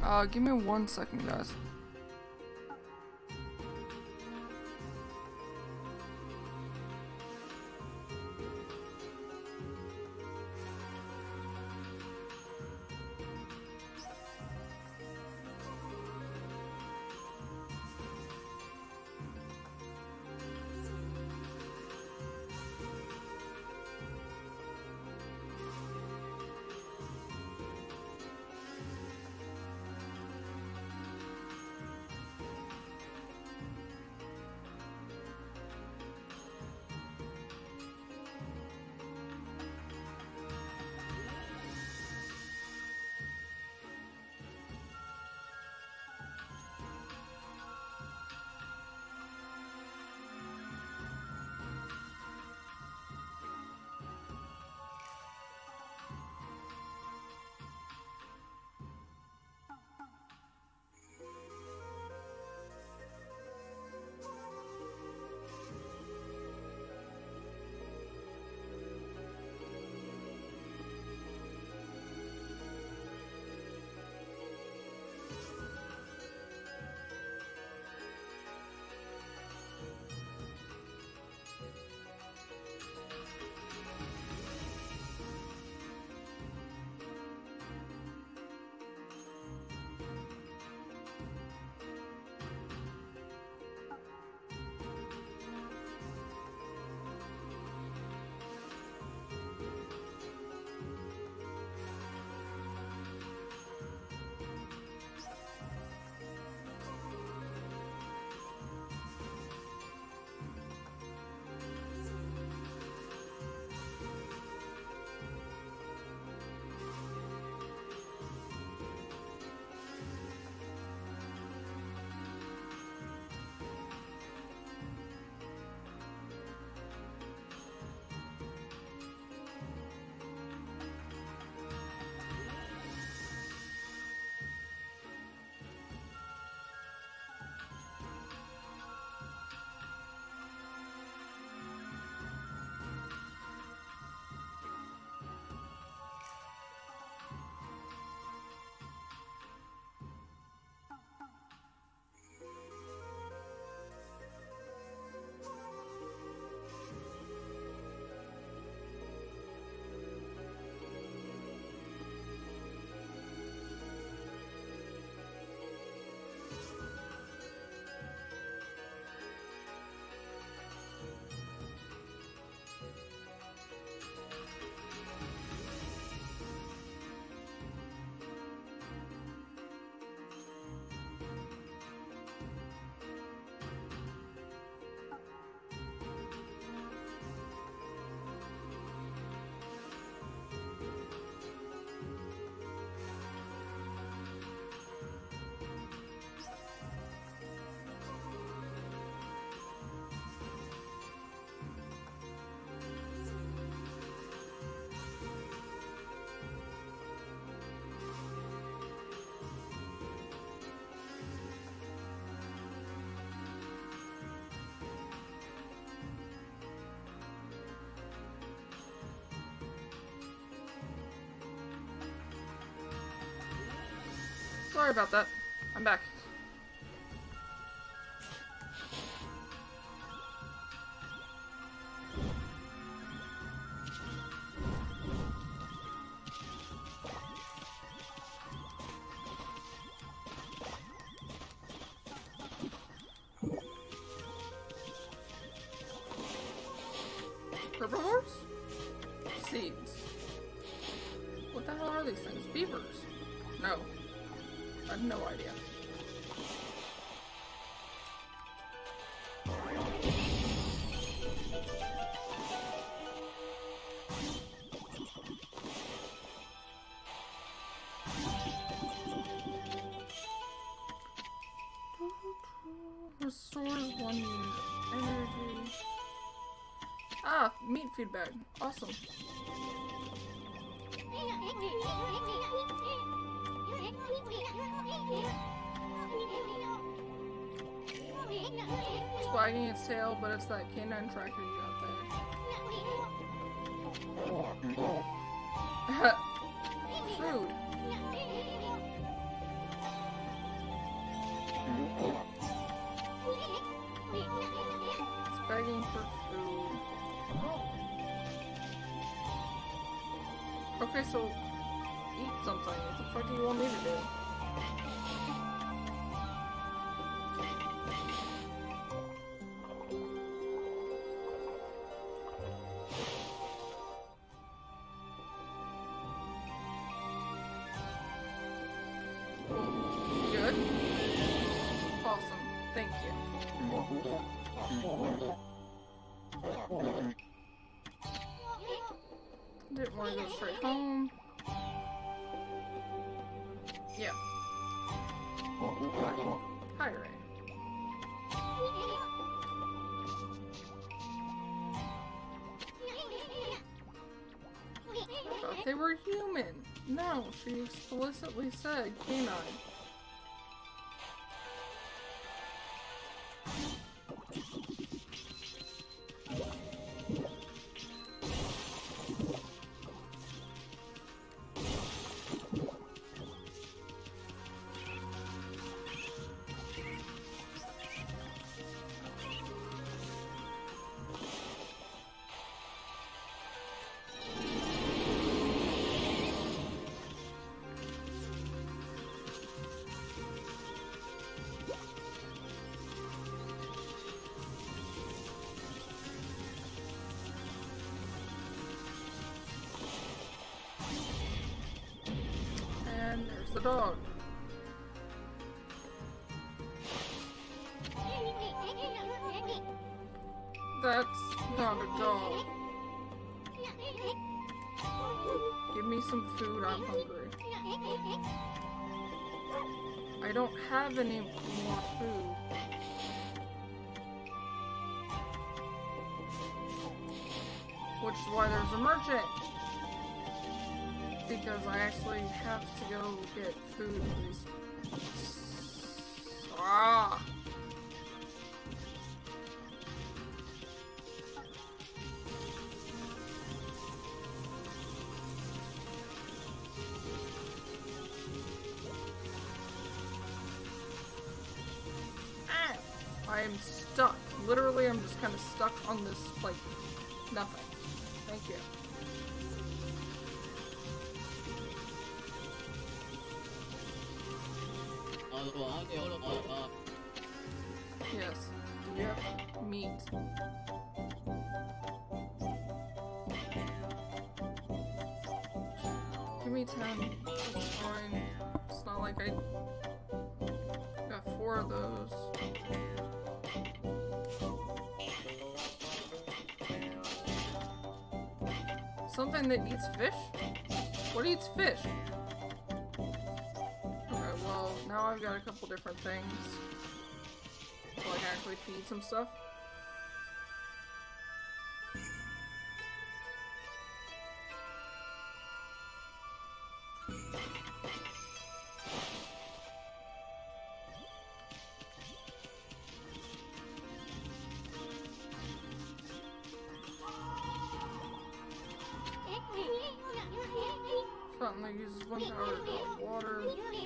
Give me 1 second, guys. Sorry about that. I'm back. Herbivores? Seeds. What the hell are these things? Beavers? No. I have no idea. Restores 1 unit of energy. Ah, meat feedback. Awesome. It's wagging its tail, but it's that canine tracker you got there. Food. Okay, so eat something. What the fuck do you want me to do? Good. Awesome. Thank you. Didn't want to go straight home. Yeah. Hi, Ray. I thought they were human. No, she explicitly said canine. And there's the dog. That's not a dog. Give me some food, I'm hungry. I don't have any more food. Which is why there's a merchant. Because I actually have to go get food for these. Ah! I am stuck. Literally, I'm just kind of stuck on this, like, nothing. Thank you. Yes, we have meat. Give me 10. That's fine. It's not like I got 4 of those. Something that eats fish? What eats fish? Okay, well, now I've got a couple different things. So I can actually feed some stuff. Something that uses 1 power to draw water.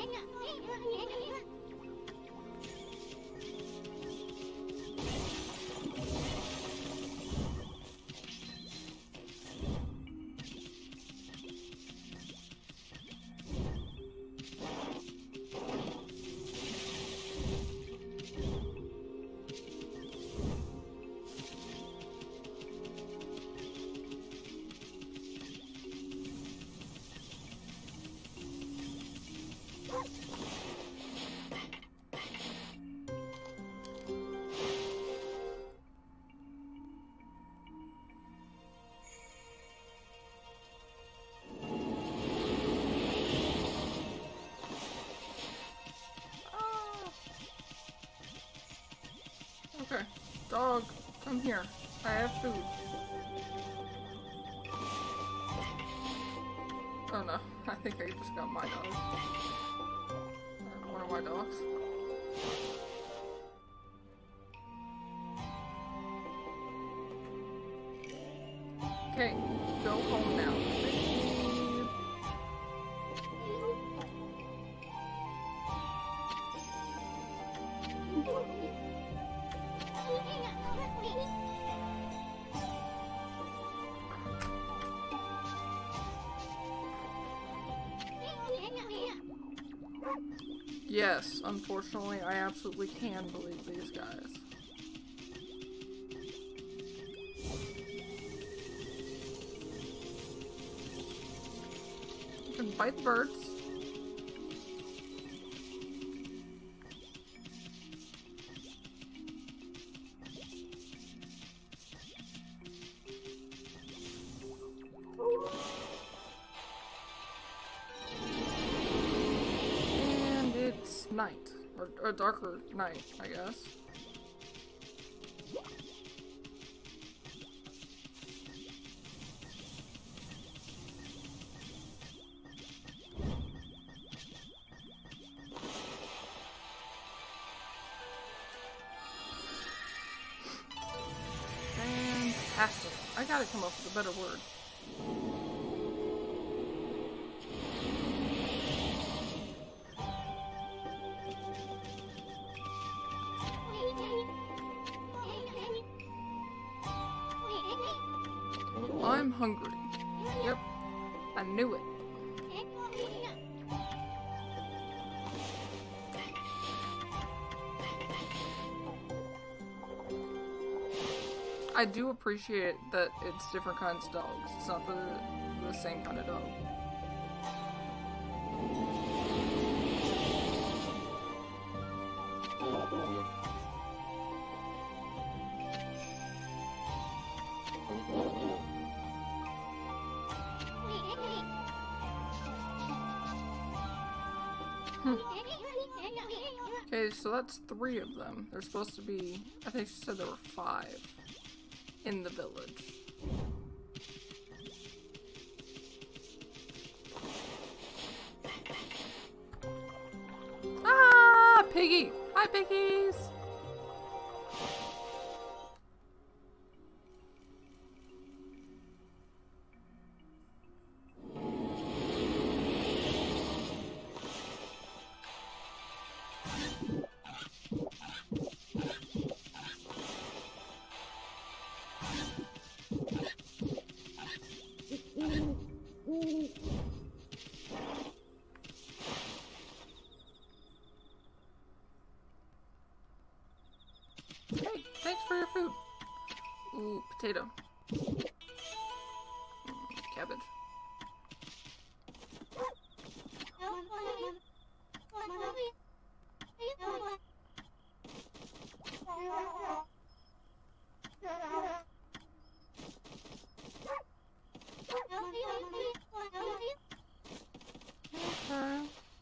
Okay, dog, come here. I have food. Oh no, I think I just got my dog. One of my dogs. Okay, go home now. Yes, unfortunately, I absolutely can believe these guys. You can bite the birds. And it's night. Or darker night, I guess. Fantastic. I gotta come up with a better word. I'm hungry. Yep. I knew it. I do appreciate that it's different kinds of dogs. It's not the same kind of dog. Okay, so that's 3 of them. There's supposed to be, I think she said there were 5 in the village. Ah, Piggy! Hi, piggies! Hey, thanks for your food. Ooh, potato. Cabbage. Okay.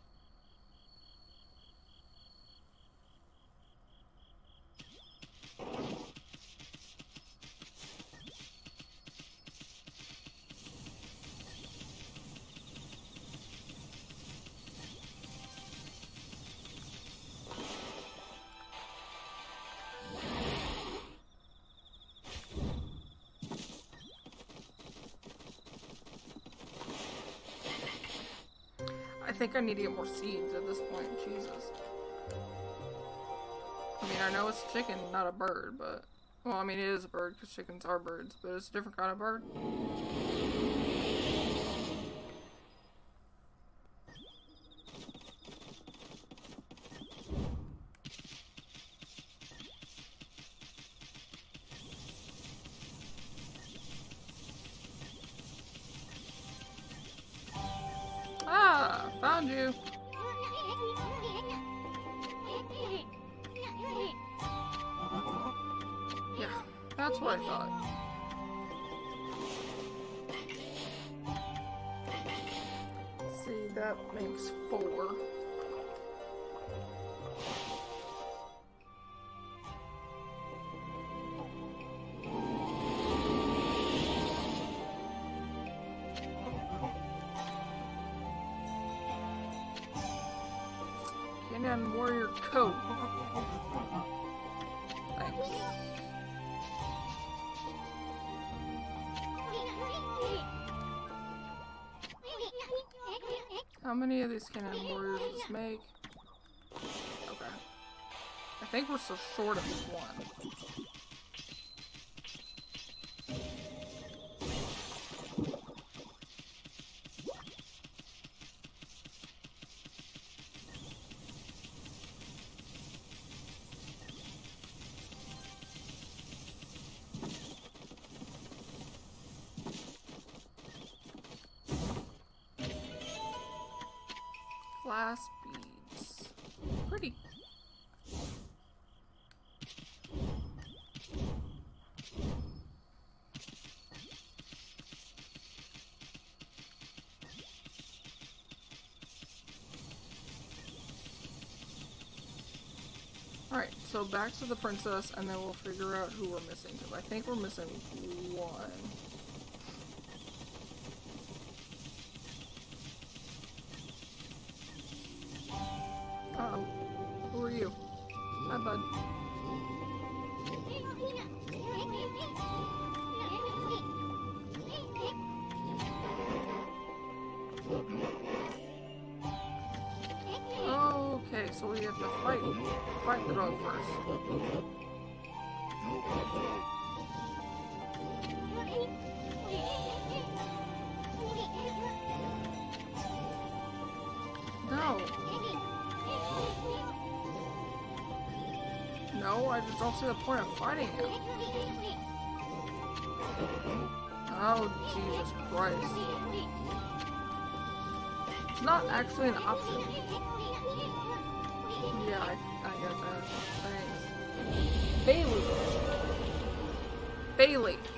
I think I need to get more seeds at this point. Jesus. I mean, I know it's a chicken, not a bird, but... Well, I mean, it is a bird, because chickens are birds, but it's a different kind of bird. Ah, found you. Yeah, that's what I thought. See, that makes 4. Canine warrior coat. Thanks. How many of these canine warriors does this make? Okay. I think we're so short of one. glass beads. Pretty. Alright, so back to the princess, and then we'll figure out who we're missing, because I think we're missing one. Uh-oh. Who are you? Hi, bud. Okay, so we have to fight the dog first. No. No, I just don't see the point of fighting him. Oh, Jesus Christ. It's not actually an option. Yeah, I get that. Thanks. Bailey. Bailey.